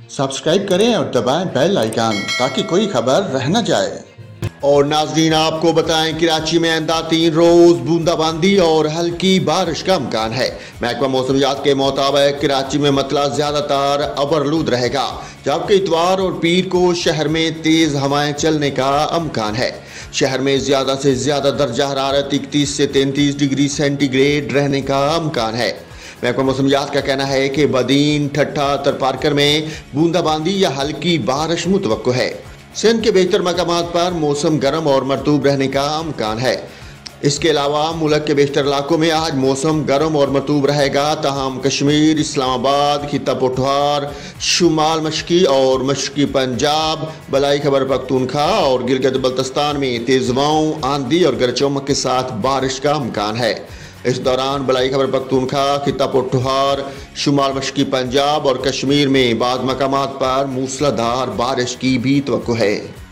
Subscribe करें और दबाएं बेल आइकन ताकि कोई खबर रह न जाए। और नाजरीन, आपको बताएं कराची में आइंदा 3 रोज बूंदाबांदी और हल्की बारिश का इम्कान है। महकमा मौसमियात के मुताबिक कराची में मतला ज्यादातर अबरलूद रहेगा, जबकि इतवार और पीर को शहर में तेज हवाएं चलने का इम्कान है। शहर में ज्यादा से ज्यादा दर्जा हरारत 31 से 33 डिग्री सेंटीग्रेड रहने का इम्कान है। महकमा मौसमियात का कहना है कि बदीन, ठट्ठा, तरपारकर में बूंदाबांदी या हल्की बारिश मुतवक्को है। सिंध के बेहतर मकामात पर मौसम गर्म और मरतूब रहने का इम्कान है। इसके अलावा मुल्क के बेशतर इलाकों में आज मौसम गर्म और मरतूब रहेगा, तहम कश्मीर, इस्लामाबाद, खिता पठवार, शुमाल मशकी और मशकी पंजाब, बलाई खैबर पख्तूनख्वा और गिलगित बल्तिस्तान में तेज हवाओं, आंधी और गरज चमक के साथ बारिश का इम्कान है। इस दौरान बलाई खैबर पख्तूनख्वा, खिता पठवार, शुमाल मशकी पंजाब और कश्मीर में बाद मकामात पर मूसलाधार बारिश की भी तवक्को है।